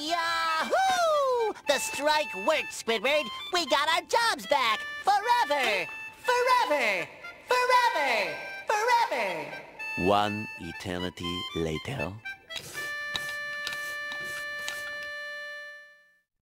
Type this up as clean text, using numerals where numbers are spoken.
Yahoo! The strike worked, Squidward. We got our jobs back. Forever! Forever! Forever! Forever! One eternity later.